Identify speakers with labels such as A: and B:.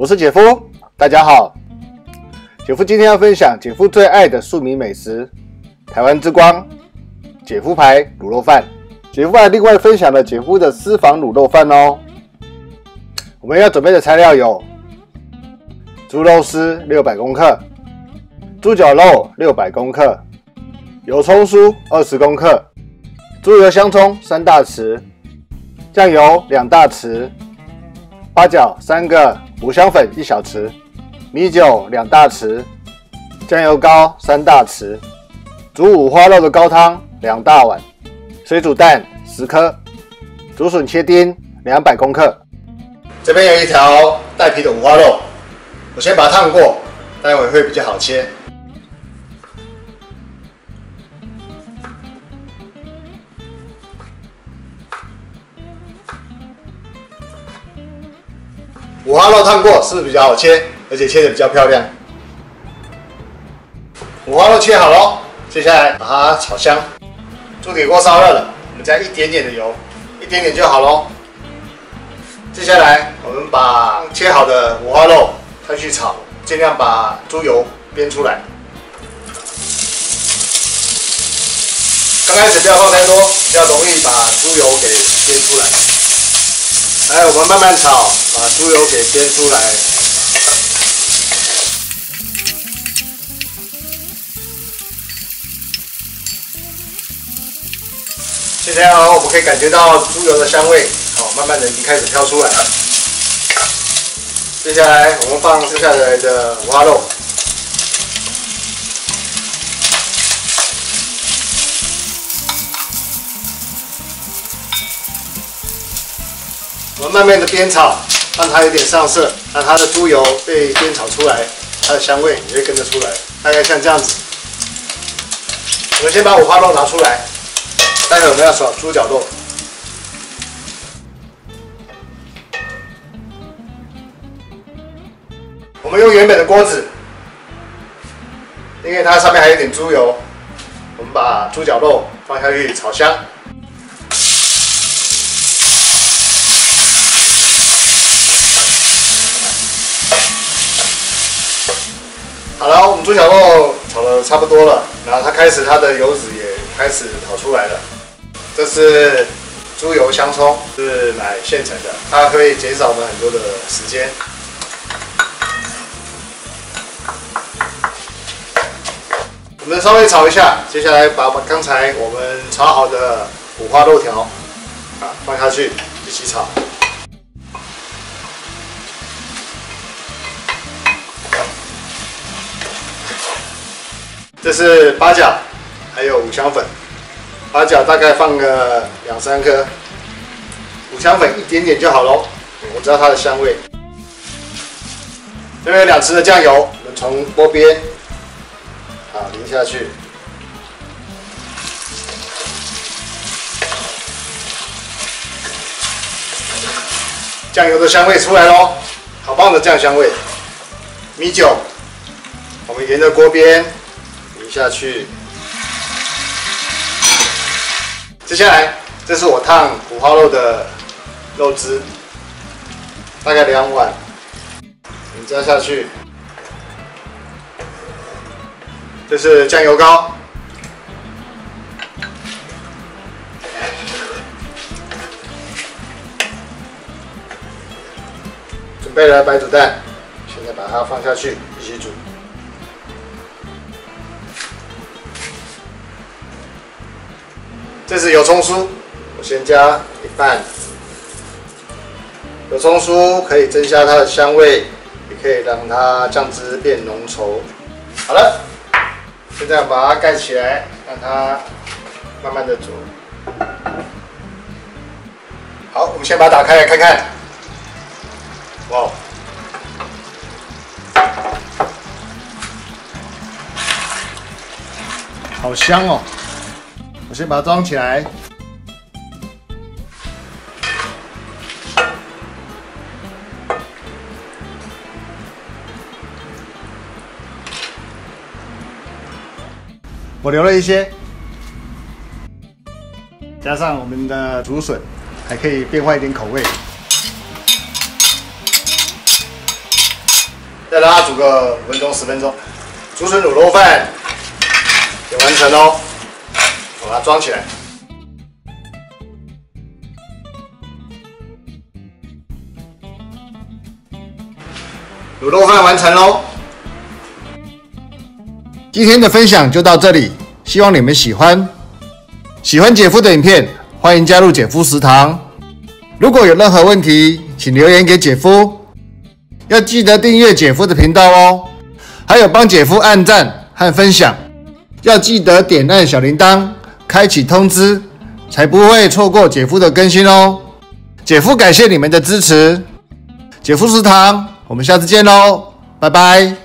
A: 我是姐夫，大家好。姐夫今天要分享姐夫最爱的庶民美食——台湾之光姐夫牌卤肉饭。姐夫还另外分享了姐夫的私房卤肉饭哦。我们要准备的材料有：猪肉丝600公克，猪脚肉600公克，油葱酥20公克，猪油香葱3大匙，酱油2大匙，八角3个，五香粉1小匙，米酒2大匙，酱油膏3大匙，煮五花肉的高汤2大碗，水煮蛋10颗，竹笋切丁200公克。这边有一条带皮的五花肉，我先把它烫过，待会会比较好切。五花肉烫过是不是比较好切，而且切得比较漂亮？五花肉切好了，接下来把它炒香。猪铁锅烧热了，我们加一点点的油，一点点就好咯。接下来我们把切好的五花肉下去炒，尽量把猪油煸出来。刚开始不要放太多，比较容易把猪油给煸出来。来，我们慢慢炒，把猪油给煸出来。现在我们可以感觉到猪油的香味，慢慢的已经开始飘出来了。接下来我们放剩下来的五花肉，我们慢慢的煸炒，让它有点上色，让它的猪油被煸炒出来，它的香味也会跟着出来，大概像这样子。我们先把五花肉拿出来，待会我们要炒猪脚肉。我们用原本的锅子，因为它上面还有点猪油，我们把猪脚肉放下去炒香。好了，我们猪脚肉炒得差不多了，然后它的油脂也开始跑出来了。这是猪油香葱，是买现成的，它会减少我们很多的时间。我们稍微炒一下，接下来把刚才我们炒好的五花肉条放下去，一起炒。这是八角，还有五香粉。八角大概放个2、3颗，五香粉一点点就好咯。我知道它的香味。这边有2匙的酱油，我们从锅边淋下去。酱油的香味出来咯，好棒的酱香味。米酒，我们沿着锅边淋下去。接下来，这是我烫五花肉的肉汁，大概2碗，我们加下去。这是酱油膏，准备了白煮蛋，现在把它放下去一起煮。这是油葱酥，我先加一半。油葱酥可以增加它的香味，也可以让它酱汁变浓稠。好了，现在把它盖起来，让它慢慢的煮。好，我们先把它打开来看看。哇，好香哦！我先把它装起来。我留了一些，加上我们的竹笋，还可以变换一点口味。 再让它煮个5分钟、10分钟。竹笋卤肉饭也完成喽，我把它装起来。卤肉饭完成喽。今天的分享就到这里，希望你们喜欢。喜欢姐夫的影片，欢迎加入姐夫食堂。如果有任何问题，请留言给姐夫。要记得订阅姐夫的频道哦，还有帮姐夫按赞和分享。要记得点按小铃铛，开启通知，才不会错过姐夫的更新哦。姐夫感谢你们的支持。姐夫食堂，我们下次见喽，拜拜。